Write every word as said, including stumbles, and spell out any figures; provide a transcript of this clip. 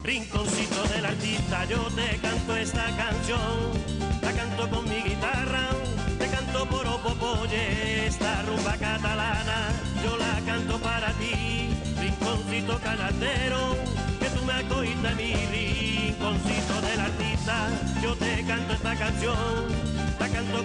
Rinconcito del artista, yo te canto esta canción, la canto con mi guitarra, te canto por opopoye, esta rumba catalana, yo la canto para ti, rinconcito canatero, que tú me acogiste a mi rinconcito del artista, yo te canto esta canción, la canto